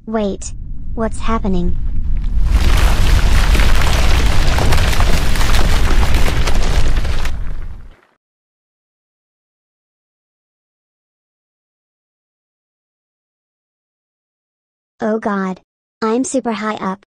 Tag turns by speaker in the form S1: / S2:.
S1: Wait. What's happening? Oh god. I'm super high up.